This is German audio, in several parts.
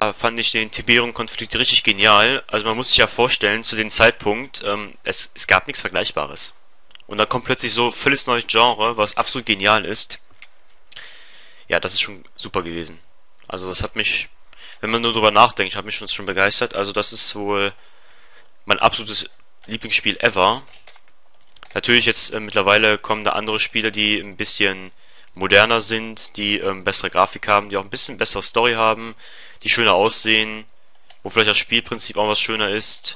fand ich den Tiberium-Konflikt richtig genial. Also man muss sich ja vorstellen, zu dem Zeitpunkt, es gab nichts Vergleichbares. Und dann kommt plötzlich so völlig neues Genre, was absolut genial ist. Ja, das ist schon super gewesen. Also das hat mich, wenn man nur drüber nachdenkt, hat mich schon begeistert. Also das ist wohl mein absolutes Lieblingsspiel ever. Natürlich jetzt mittlerweile kommen da andere Spiele, die ein bisschen moderner sind, die bessere Grafik haben, die auch ein bisschen bessere Story haben, die schöner aussehen, wo vielleicht das Spielprinzip auch was schöner ist.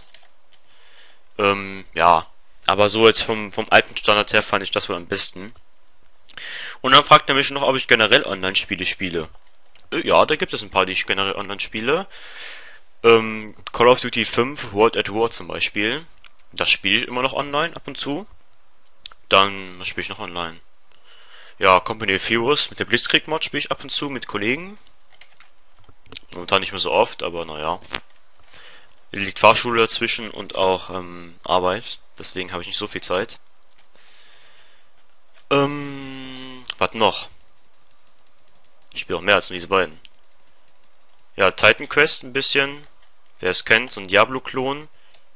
Ja, aber so jetzt vom alten Standard her fand ich das wohl am besten. Und dann fragt er mich noch, ob ich generell Online-Spiele spiele. Ja, da gibt es ein paar, die ich generell online spiele. Call of Duty 5 World at War zum Beispiel. Das spiele ich immer noch online ab und zu. Dann, was spiele ich noch online? Ja, Company of Heroes mit der Blitzkrieg-Mod spiele ich ab und zu mit Kollegen. Momentan nicht mehr so oft, aber naja. Liegt Fahrschule dazwischen und auch Arbeit. Deswegen habe ich nicht so viel Zeit. Was noch? Ich spiele auch mehr als nur diese beiden. Ja, Titan Quest ein bisschen. Wer es kennt, so ein Diablo-Klon.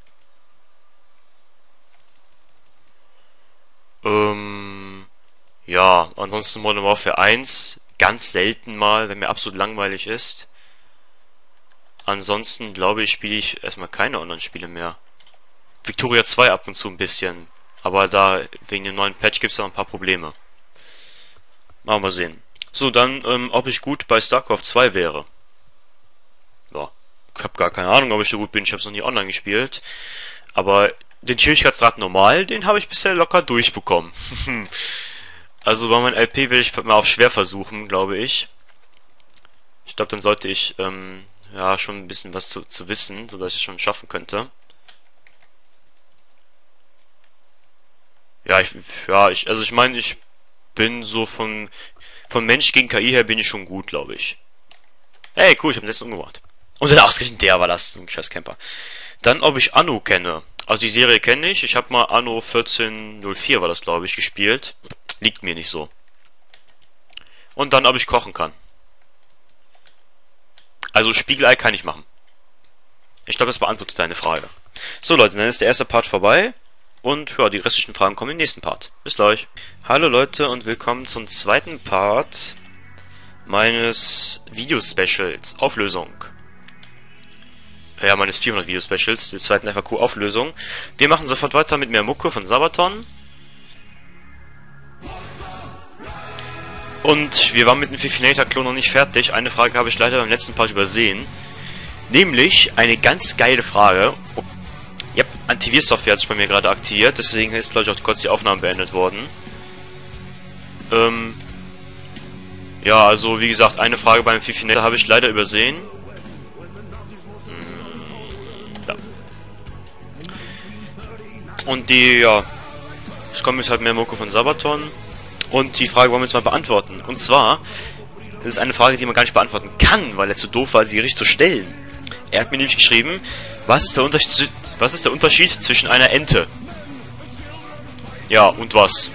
Ja, ansonsten Modern Warfare 1. Ganz selten mal, wenn mir absolut langweilig ist. Ansonsten glaube ich, spiele ich erstmal keine Online-Spiele mehr. Victoria 2 ab und zu ein bisschen. Aber da, wegen dem neuen Patch gibt es da ein paar Probleme. Mal sehen. So, dann, ob ich gut bei StarCraft 2 wäre. Ja, ich habe gar keine Ahnung, ob ich so gut bin. Ich habe es noch nie online gespielt. Aber den Schwierigkeitsgrad normal, den habe ich bisher locker durchbekommen. Also bei meinem LP will ich mal auf schwer versuchen, glaube ich. Ich glaube, dann sollte ich, ja, schon ein bisschen was zu wissen, sodass ich es schon schaffen könnte. Ja, also ich meine, ich bin so von Mensch gegen KI her bin ich schon gut, glaube ich. Hey, cool, ich habe den letzten umgebracht. Und dann ausgerechnet der war das, so ein scheiß Camper. Dann, ob ich Anno kenne. Also die Serie kenne ich. Ich habe mal Anno 1404 war das, glaube ich, gespielt. Liegt mir nicht so. Und dann, ob ich kochen kann. Also Spiegelei kann ich machen. Ich glaube, das beantwortet deine Frage. So Leute, dann ist der erste Part vorbei. Und ja, die restlichen Fragen kommen im nächsten Part. Bis gleich. Hallo Leute und willkommen zum zweiten Part meines Video-Specials. Auflösung. Ja, meines 400 Video-Specials, der zweiten FAQ-Auflösung. Wir machen sofort weiter mit mehr Mucke von Sabaton. Und wir waren mit dem Fifinator-Klon noch nicht fertig. Eine Frage habe ich leider beim letzten Part übersehen. Nämlich eine ganz geile Frage. Ja, Antivirus-Software hat sich bei mir gerade aktiviert, deswegen ist, glaube ich, auch kurz die Aufnahme beendet worden. Ja, also wie gesagt, eine Frage beim Fifinator habe ich leider übersehen. Ja. Und die, ja, es kommt jetzt halt mehr Mucke von Sabaton. Und die Frage wollen wir jetzt mal beantworten. Und zwar, das ist eine Frage, die man gar nicht beantworten kann, weil er zu doof war, sie richtig zu stellen. Er hat mir nämlich geschrieben, was ist der Unterschied zwischen einer Ente? Ja, und was?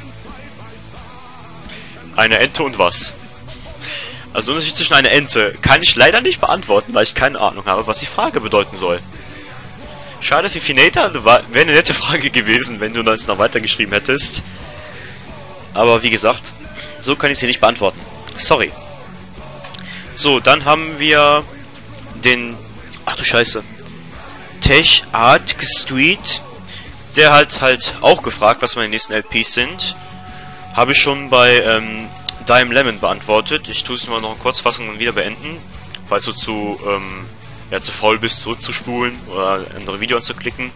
Eine Ente und was? Also der Unterschied zwischen einer Ente kann ich leider nicht beantworten, weil ich keine Ahnung habe, was die Frage bedeuten soll. Schade, Fifinator, wäre eine nette Frage gewesen, wenn du das noch weitergeschrieben hättest. Aber wie gesagt, so kann ich sie nicht beantworten. Sorry. So, dann haben wir den... Ach du Scheiße. Tech Art Street. Der hat halt auch gefragt, was meine nächsten LPs sind. Habe ich schon bei Dime Lemon beantwortet. Ich tue es nur noch in Kurzfassung und wieder beenden. Falls du zu faul bist, zurückzuspulen oder ein anderes Video anzuklicken.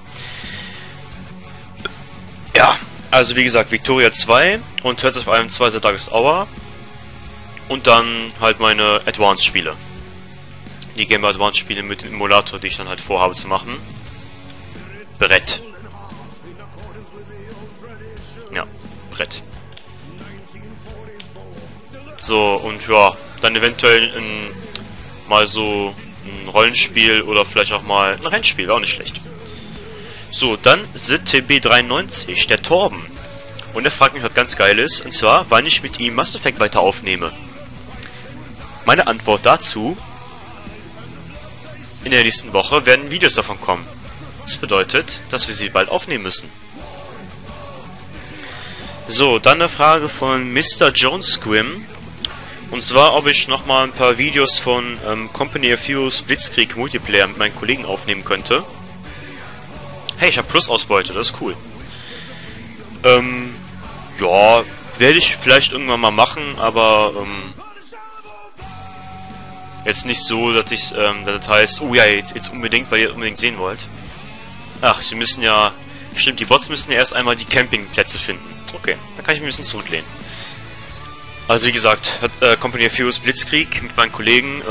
Ja. Also wie gesagt, Victoria 2 und Hearts of Iron 2 The Darkest Hour. Und dann halt meine Advanced-Spiele. Die Game Boy Advance-Spiele mit dem Emulator, die ich dann halt vorhabe zu machen. Brett. Ja, Brett. So, und ja, dann eventuell mal so ein Rollenspiel oder vielleicht auch mal ein Rennspiel, auch nicht schlecht. So, dann ZTB93, der Torben. Und er fragt mich, was ganz geil ist, und zwar, wann ich mit ihm Mass Effect weiter aufnehme. Meine Antwort dazu: in der nächsten Woche werden Videos davon kommen. Das bedeutet, dass wir sie bald aufnehmen müssen. So, dann eine Frage von Mr. Jones Squim. Und zwar, ob ich nochmal ein paar Videos von Company of Heroes Blitzkrieg Multiplayer mit meinen Kollegen aufnehmen könnte. Hey, ich habe Plus-Ausbeute, das ist cool. Ja, werde ich vielleicht irgendwann mal machen, aber jetzt nicht so, dass ich das heißt, oh ja, jetzt unbedingt, weil ihr unbedingt sehen wollt. Ach, sie müssen ja, stimmt, die Bots müssen ja erst einmal die Campingplätze finden. Okay, dann kann ich mich ein bisschen zurücklehnen. Also wie gesagt, hat Company of Heroes Blitzkrieg mit meinen Kollegen,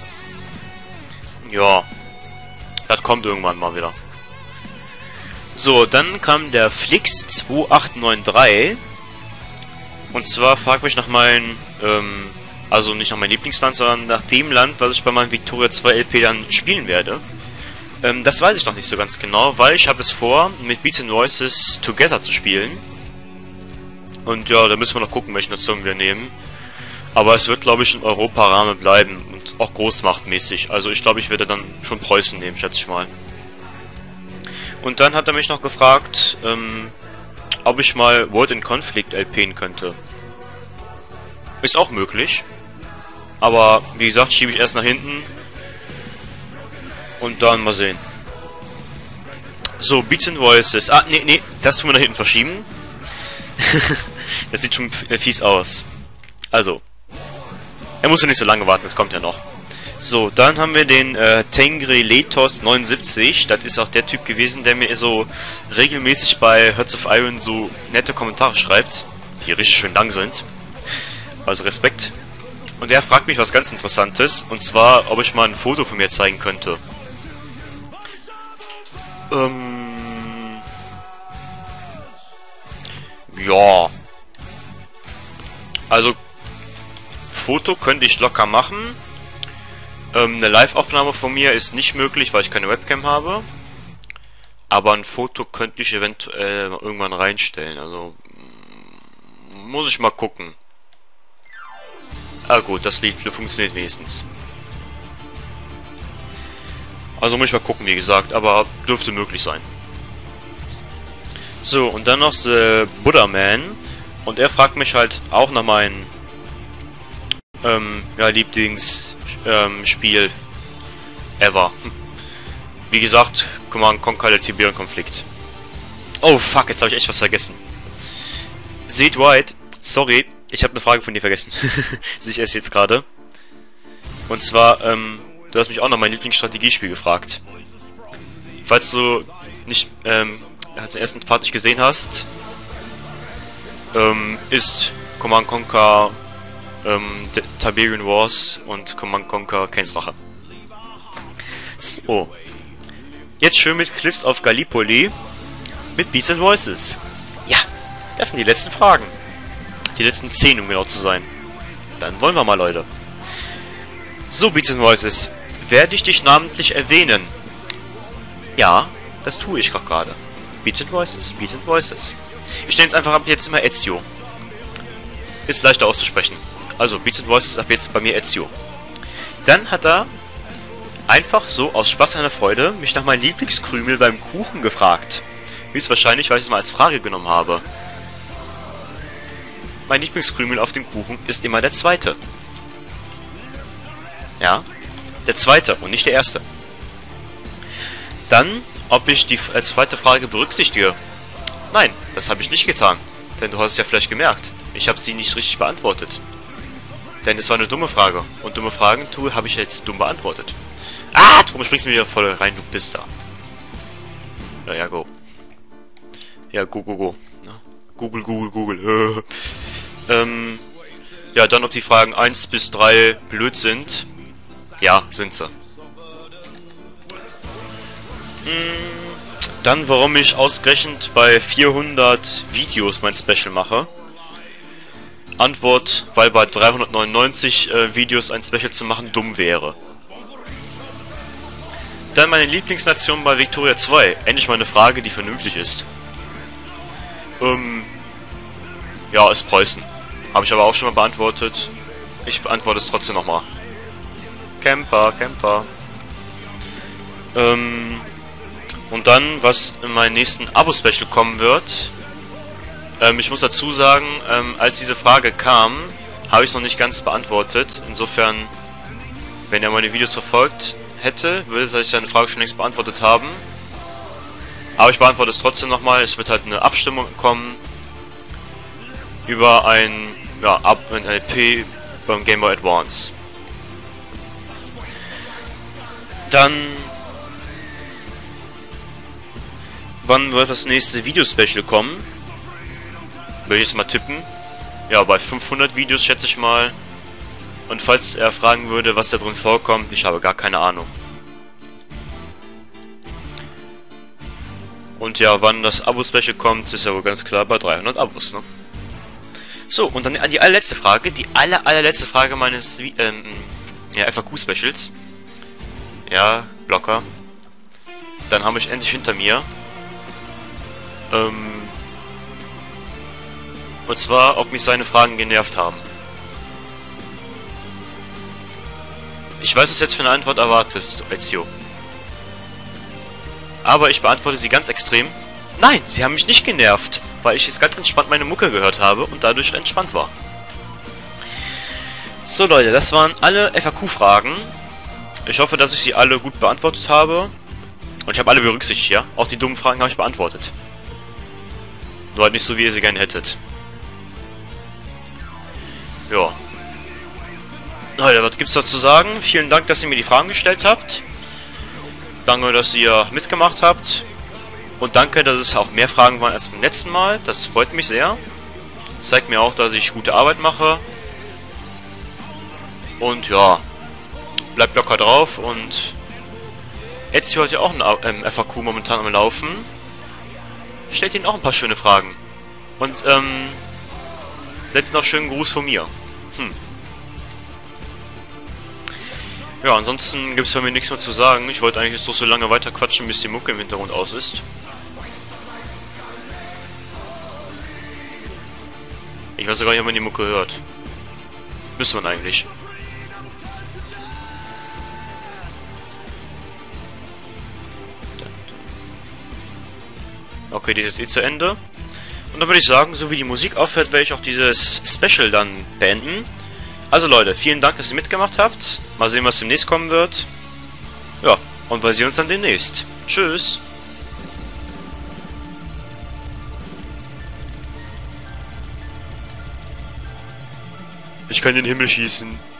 ja, das kommt irgendwann mal wieder. So, dann kam der Flix2893. Und zwar fragt mich nach meinem, also nicht nach meinem Lieblingsland, sondern nach dem Land, was ich bei meinem Victoria 2 LP dann spielen werde. Das weiß ich noch nicht so ganz genau, weil ich habe es vor, mit Beats and Voices Together zu spielen. Und ja, da müssen wir noch gucken, welche Nation wir nehmen. Aber es wird, glaube ich, im Europarahmen bleiben und auch großmachtmäßig. Also ich glaube, ich werde dann schon Preußen nehmen, schätze ich mal. Und dann hat er mich noch gefragt, ob ich mal World in Conflict LPen könnte. Ist auch möglich. Aber, wie gesagt, schiebe ich erst nach hinten. Und dann mal sehen. So, Beats and Voices. Ah, nee, das tun wir nach hinten verschieben. Das sieht schon fies aus. Also. Er muss ja nicht so lange warten, das kommt ja noch. So, dann haben wir den Tengri Letos 79. Das ist auch der Typ gewesen, der mir so regelmäßig bei Hearts of Iron so nette Kommentare schreibt, die richtig schön lang sind. Also Respekt. Und er fragt mich was ganz Interessantes, und zwar, ob ich mal ein Foto von mir zeigen könnte. Ja. Also, Foto könnte ich locker machen. Eine Live-Aufnahme von mir ist nicht möglich, weil ich keine Webcam habe. Aber ein Foto könnte ich eventuell irgendwann reinstellen. Also, muss ich mal gucken. Ah gut, das Lied funktioniert wenigstens. Also muss ich mal gucken, wie gesagt, aber dürfte möglich sein. So, und dann noch The Buddha Man. Und er fragt mich halt auch nach meinem ja, Lieblingsspiel ever. Wie gesagt, Command Conquer, der Tiberian-Konflikt. Oh fuck, jetzt habe ich echt was vergessen. Seht White, sorry, ich habe eine Frage von dir vergessen. Sehe ich es jetzt gerade. Und zwar, du hast mich auch nach meinem Lieblingsstrategiespiel gefragt. Falls du nicht als den ersten Part nicht gesehen hast, ist Command Conquer Tiberian Wars und Command Conquer Kains Rache. So. Jetzt schön mit Cliffs of Gallipoli mit Beats and Voices. Ja, das sind die letzten Fragen. Die letzten 10, um genau zu sein. Dann wollen wir mal, Leute. So, Beats and Voices. Werde ich dich namentlich erwähnen? Ja, das tue ich gerade. Beats and Voices, Beats and Voices. Ich nenne es einfach ab jetzt immer Ezio. Ist leichter auszusprechen. Also, Beats and Voices ab jetzt bei mir Ezio. Dann hat er einfach so aus Spaß an der Freude mich nach meinem Lieblingskrümel beim Kuchen gefragt. Höchstwahrscheinlich, weil ich es mal als Frage genommen habe. Mein Lieblingskrümel auf dem Kuchen ist immer der zweite. Ja, der zweite und nicht der erste. Dann, ob ich die zweite Frage berücksichtige. Nein, das habe ich nicht getan. Denn du hast es ja vielleicht gemerkt. Ich habe sie nicht richtig beantwortet. Denn es war eine dumme Frage. Und dumme Fragen habe ich jetzt dumm beantwortet. Ah, drum springst du mir wieder voll rein, du bist da. Ja, go. Ja, go. Google. Ja, dann ob die Fragen 1 bis 3 blöd sind. Ja, sind sie. Dann, warum ich ausgerechnet bei 400 Videos mein Special mache. Antwort, weil bei 399 Videos ein Special zu machen dumm wäre. Dann meine Lieblingsnation bei Victoria 2. Endlich mal eine Frage, die vernünftig ist. Ja, ist Preußen. Habe ich aber auch schon mal beantwortet. Ich beantworte es trotzdem nochmal. Camper. Und dann, was in meinem nächsten Abo-Special kommen wird. Ich muss dazu sagen, als diese Frage kam, habe ich es noch nicht ganz beantwortet. Insofern, wenn ihr meine Videos verfolgt hätte, würde ich seine Frage schon längst beantwortet haben. Aber ich beantworte es trotzdem nochmal. Es wird halt eine Abstimmung kommen über ein LP beim Game Boy Advance. Dann, wann wird das nächste Video-Special kommen? Will ich jetzt mal tippen. Ja, bei 500 Videos schätze ich mal. Und falls er fragen würde, was da drin vorkommt, ich habe gar keine Ahnung. Und ja, wann das Abo-Special kommt, ist ja wohl ganz klar bei 300 Abos, ne? So, und dann die allerletzte Frage. Die allerletzte Frage meines FAQ-Specials. Ja, locker. Dann habe ich endlich hinter mir. Und zwar, ob mich seine Fragen genervt haben. Ich weiß, was du jetzt für eine Antwort erwartest, Ezio. Aber ich beantworte sie ganz extrem. Nein, sie haben mich nicht genervt, weil ich jetzt ganz entspannt meine Mucke gehört habe und dadurch entspannt war. So Leute, das waren alle FAQ-Fragen. Ich hoffe, dass ich sie alle gut beantwortet habe. Und ich habe alle berücksichtigt, ja? Auch die dummen Fragen habe ich beantwortet. Nur halt nicht so, wie ihr sie gerne hättet. Ja. Leute, was gibt's da zu sagen? Vielen Dank, dass ihr mir die Fragen gestellt habt. Danke, dass ihr mitgemacht habt. Und danke, dass es auch mehr Fragen waren als beim letzten Mal. Das freut mich sehr. Das zeigt mir auch, dass ich gute Arbeit mache. Und ja, bleibt locker drauf. Und Ezio hat ja auch ein FAQ momentan am Laufen. Stellt ihnen auch ein paar schöne Fragen. Und setzt noch schönen Gruß von mir. Ja, ansonsten gibt es bei mir nichts mehr zu sagen. Ich wollte eigentlich jetzt doch so lange weiter quatschen, bis die Mucke im Hintergrund aus ist. Ich weiß sogar nicht, ob man die Mucke hört. Müsste man eigentlich. Okay, die ist jetzt zu Ende. Und dann würde ich sagen, so wie die Musik aufhört, werde ich auch dieses Special dann beenden. Also Leute, vielen Dank, dass ihr mitgemacht habt. Mal sehen, was demnächst kommen wird. Ja, und wir sehen uns dann demnächst. Tschüss. Ich kann in den Himmel schießen.